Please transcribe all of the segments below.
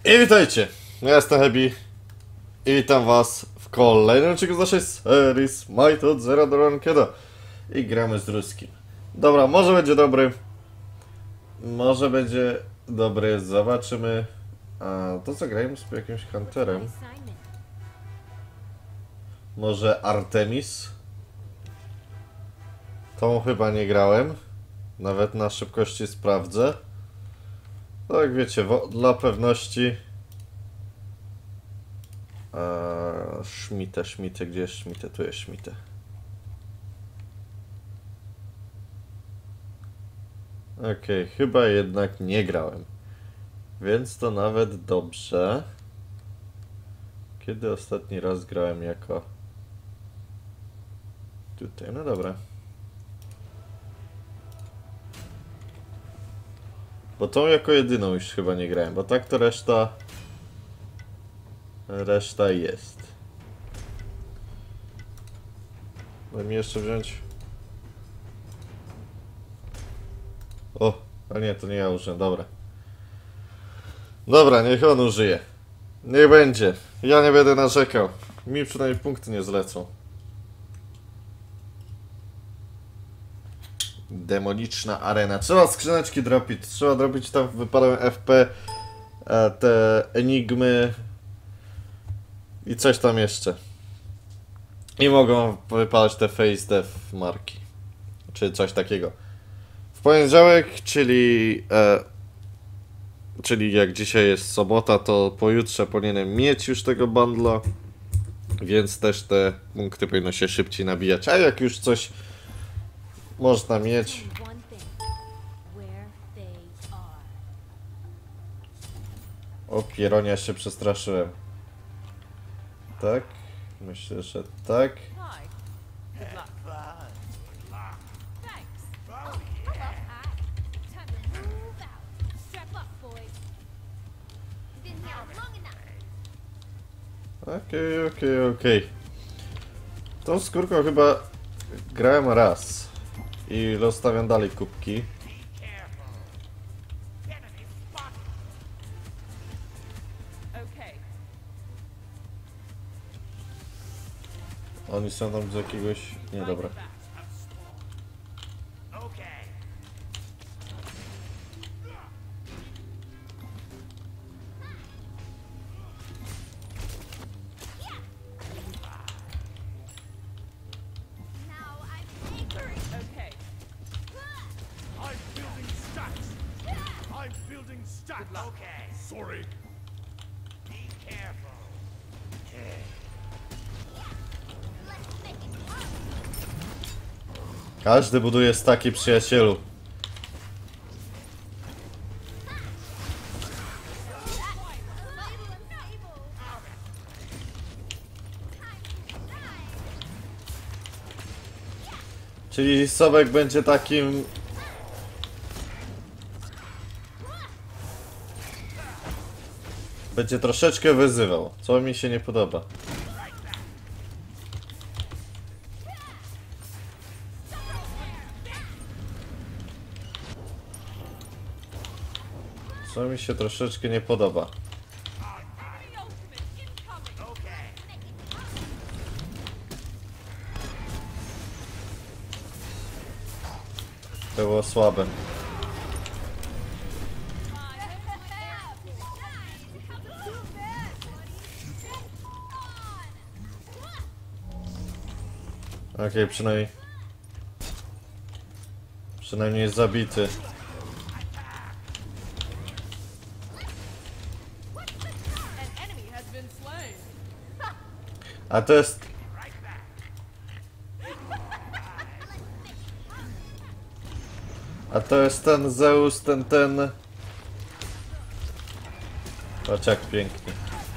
I witajcie, ja jestem Hebi i witam was w kolejnym odcinku z naszej serii Smite od Zera do Rankeda. I gramy z Ruskim. Dobra, może będzie dobry. Może będzie dobry, zobaczymy. A to co, grajmy z jakimś Hunterem? Może Artemis? Tą chyba nie grałem. Nawet na szybkości sprawdzę. Tak wiecie, dla pewności. Schmitte, gdzie jest Schmitte? Tu jest Schmitte. Okej, chyba jednak nie grałem. Więc to nawet dobrze. Kiedy ostatni raz grałem jako... Tutaj, no dobra. Bo tą jako jedyną już chyba nie grałem, bo tak to reszta jest. Daj mi jeszcze wziąć. O, a nie, to nie ja użyłem, dobra. Dobra, niech on użyje. Niech będzie. Ja nie będę narzekał. Mi przynajmniej punkty nie zlecą. Demoniczna arena. Trzeba skrzyneczki dropić. Trzeba dropić tam wypadałem FP, te enigmy i coś tam jeszcze. I mogą wypalać te face death marki. Czy coś takiego. W poniedziałek, czyli jak dzisiaj jest sobota, to pojutrze powinienem mieć już tego bundla. Więc też te punkty powinno się szybciej nabijać. A jak już coś można mieć. O pieronia, się przestraszyłem. Tak? Myślę, że tak. Okej. Tą skórką chyba grałem raz. I rozstawiam dalej kubki. Oni są tam z jakiegoś... Nie, dobra. Każdy buduje staki, przyjacielu. Czyli Sobek będzie takim... Będzie troszeczkę wyzywał, co mi się nie podoba. Co mi się troszeczkę nie podoba. To było słabe. Okej, przynajmniej jest zabity. A to jest... A to jest ten Zeus, ten... Patrz jak pięknie.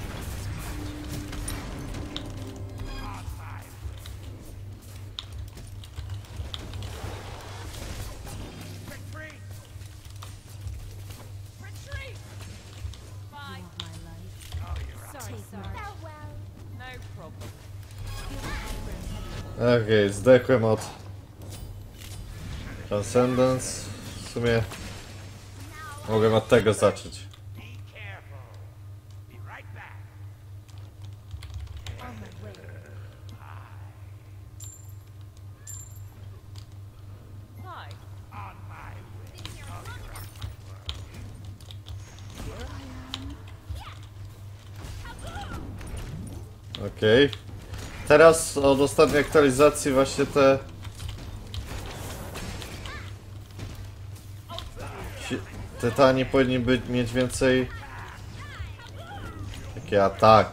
Okej, zdechłem od Transcendence. W sumie mogłem od tego zacząć. Okej. Teraz od ostatniej aktualizacji właśnie te... Tytani powinni mieć więcej... Taki atak.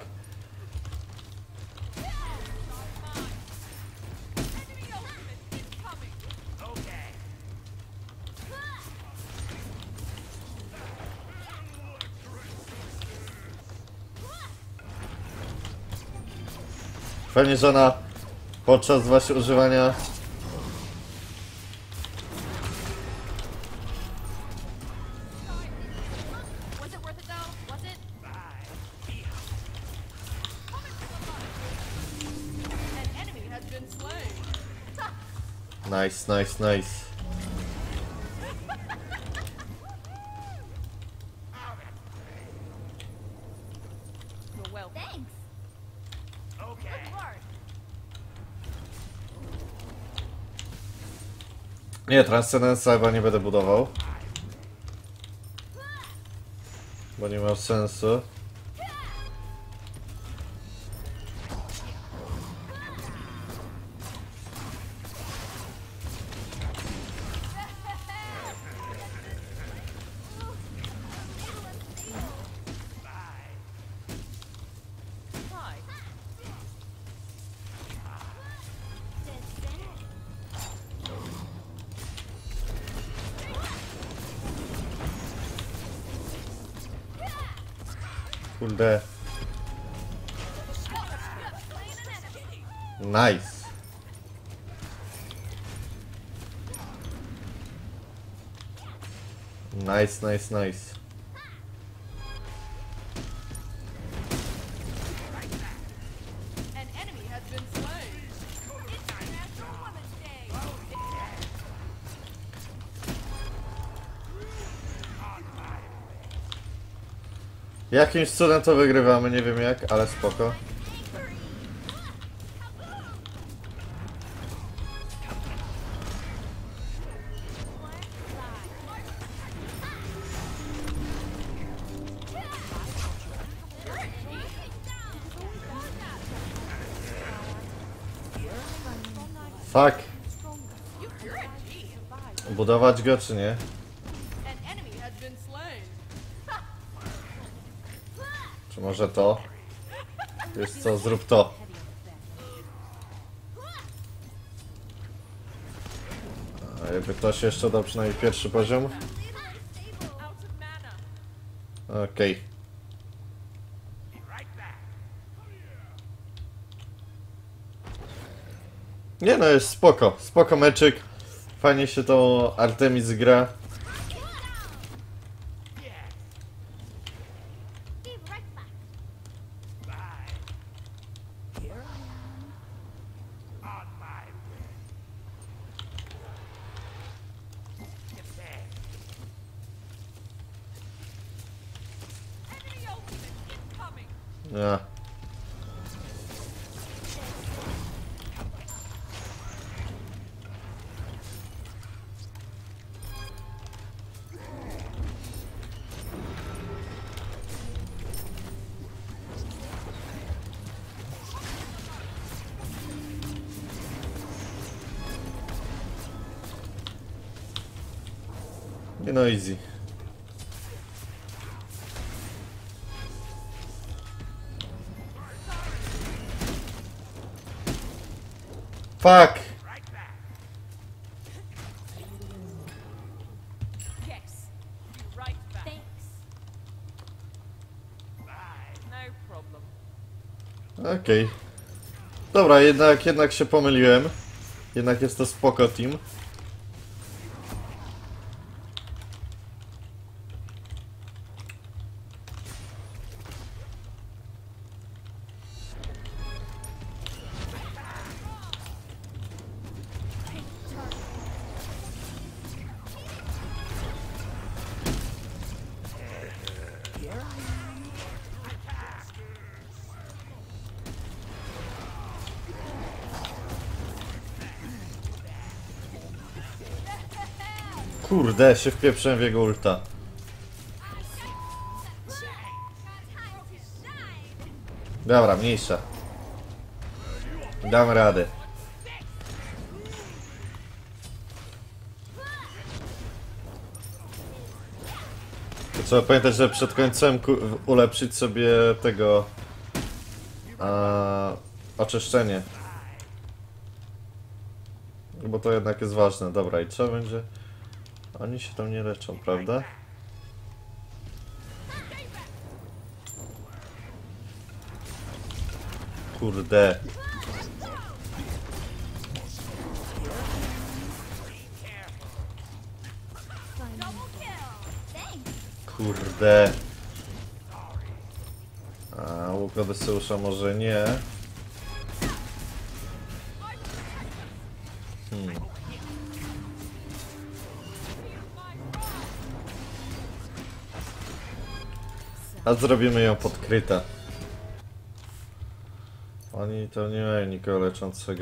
Fajnie, że ona podczas właśnie używania nice, nice, nice. Nie, Transcendensa chyba nie będę budował. Bo nie ma sensu. Kurde. Nice. Nice, nice, nice. Jakimś cudem to wygrywamy, nie wiem jak, ale spoko. Fuck. Budować go czy nie? Czy może to? Wiesz co, zrób to. A jakby ktoś jeszcze dał przynajmniej pierwszy poziom. Okej. Nie no, jest spoko. Spoko meczyk. Fajnie się to Artemis gra. Ja. Nie no, easy. Fuck! Okej. Dobra, jednak się pomyliłem. Jednak jest to spoko team. Kurde, się wpieprzyłem w jego ulta. Dobra, mniejsza. Dam radę. To trzeba pamiętać, że przed końcem ulepszyć sobie tego oczyszczenie. Bo to jednak jest ważne. Dobra, i co będzie? Oni się tam nie leczą, prawda? Kurde. Kurde. A łuk Odyseusza może nie. A zrobimy ją podkryta. Oni to nie mają nikogo leczącego.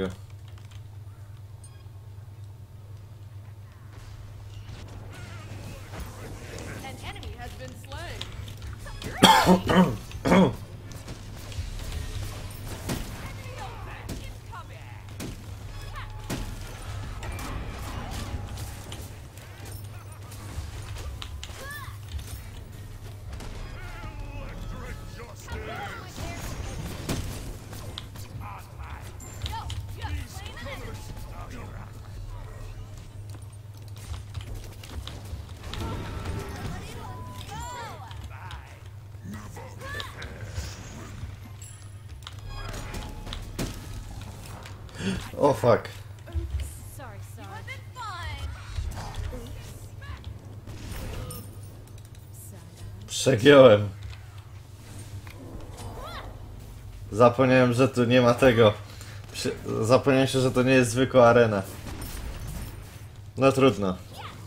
O fuck. Sorry. Przegiąłem. Zapomniałem, że tu nie ma tego. Zapomniałem się, że to nie jest zwykła arena. No trudno.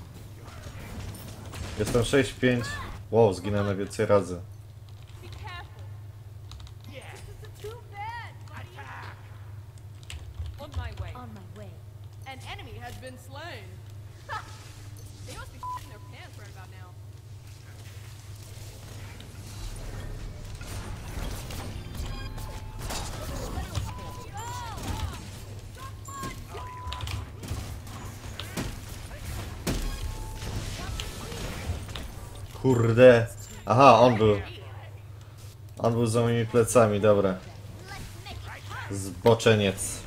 Jestem 6-5. Wow, zginę na więcej razy. On my way. On my way. An enemy has been slain. They must be in their pants right about now. Kurde. Aha, on był. On był za moimi plecami, dobra. Zboczeniec.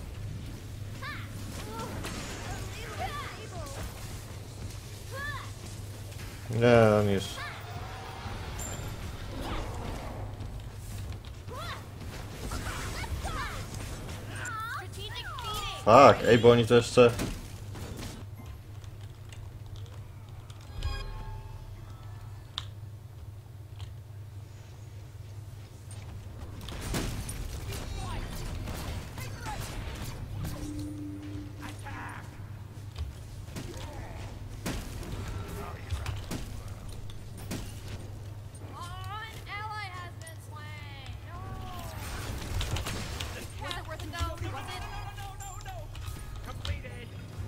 Nie, on już. Tak, ej, bo oni to jeszcze... An ally has been slain. No. Was it worth it though? Was it? No. Completed.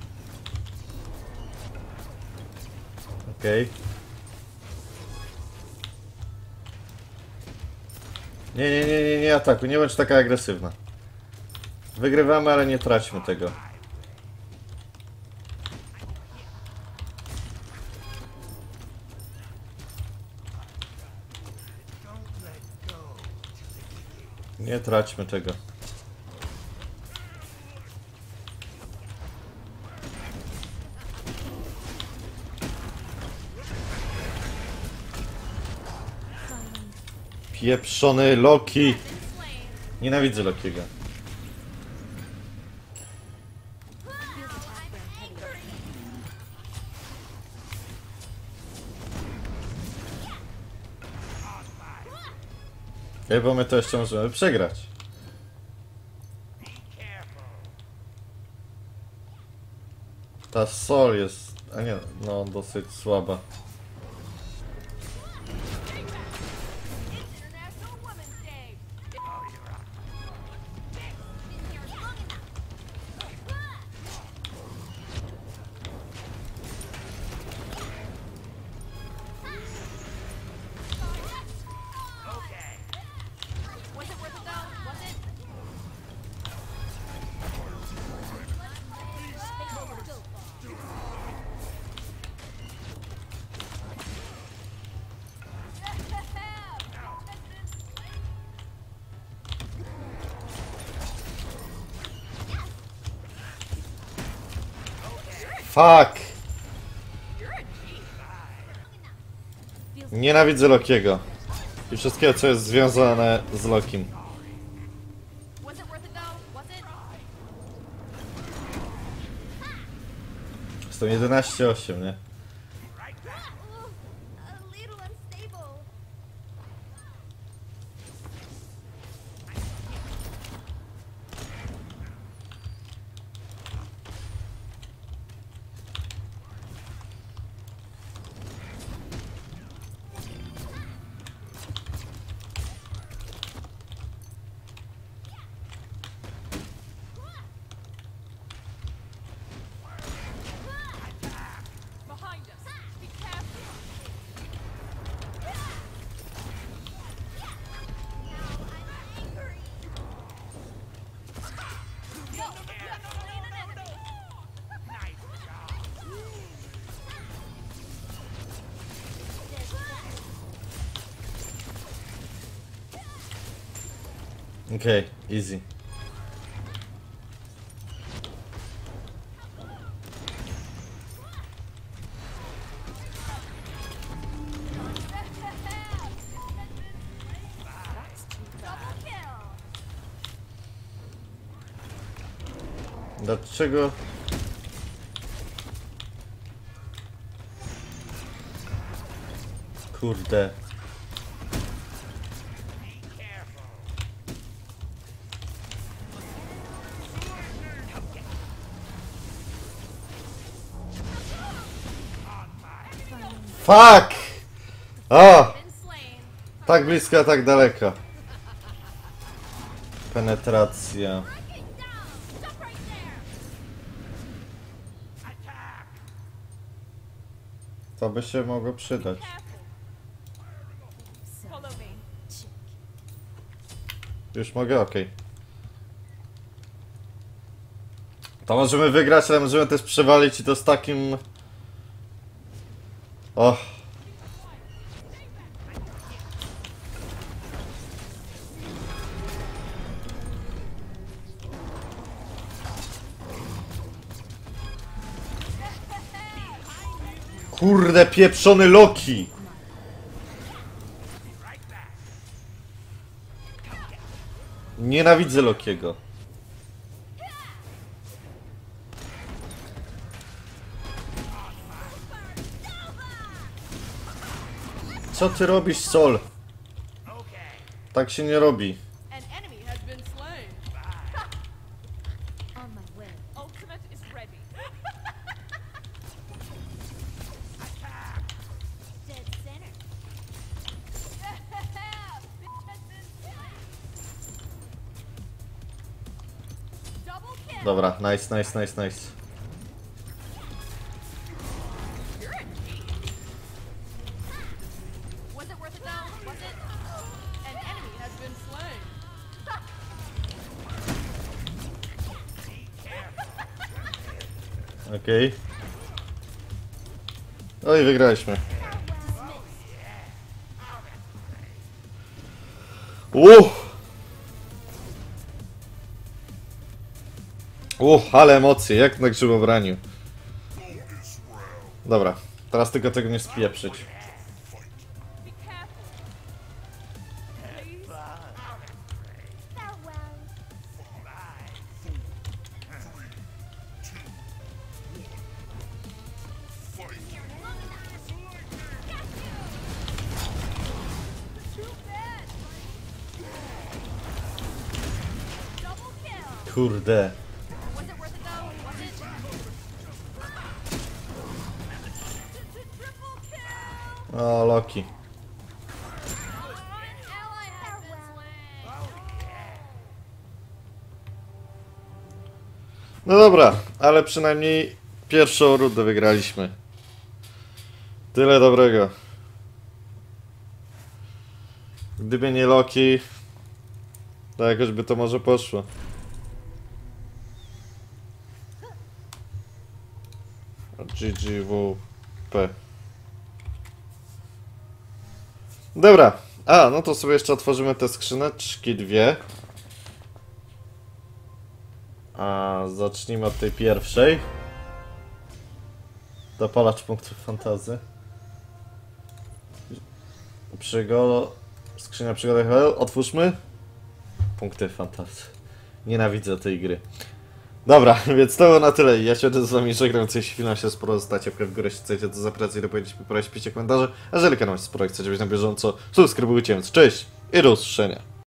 Okej. Nie atakuj, nie bądź taka agresywna. Wygrywamy, ale nie traćmy tego. Nie traćmy tego. Pieprzony Loki! Nienawidzę Lokiego. Ej, bo my to jeszcze możemy przegrać. Ta Sol jest... a nie, no dosyć słaba. International Women's Day. Fuck! You're a G. Nienawidzę Lokiego. I wszystkiego, co jest związane z Lokim. Was it worth it though? Was it? Jestem 11-8, nie? A little unstable. Behind us. Be careful. Okej, easy. Double kill. Dlaczego? Kurde. Fuck! O! Been slain. Tak blisko, a tak daleko. Penetracja. Break it down. Stop right there. To by się mogło przydać. Careful. Follow me. Już mogę? Okej. To możemy wygrać, ale możemy też przewalić i to z takim... O! Kurde, pieprzony Loki! Nienawidzę Lokiego. Co ty robisz, Sol? Tak się nie robi. An enemy has been slain. On my way. Ultimate is ready. Dead center. Double kill. Dobra, nice, nice, nice, nice. You're a G. Was it worth it though? Was it? An enemy has been slain. Okej. Oj, wygraliśmy. Ale emocje, jak na grzybobraniu. Dobra, teraz tylko tego nie spieprzyć. Be careful. Please. Farewell. Too bad. Double kill. Kurde. Was it worth it though? Was it? Triple kill. O, Loki. An ally has been slain. No dobra, ale przynajmniej pierwszą rundę wygraliśmy. Tyle dobrego. Gdyby nie Loki, to jakoś by to może poszło. GGWP. Dobra. A, no to sobie jeszcze otworzymy te skrzyneczki dwie. A zacznijmy od tej pierwszej. Dopalacz punktów fantazy. Skrzynia przygody Hell. Otwórzmy. Punkty fantazy. Nienawidzę tej gry. Dobra, więc to było na tyle. Ja się z wami żegnam. Jeśli film się sporo, zostacie łapkę w górę, jeśli chcecie to zapracać, to powiedzieć, piszcie komentarze. A jeżeli kanał się sporo chcecie być na bieżąco, subskrybujcie. Cześć i do usłyszenia.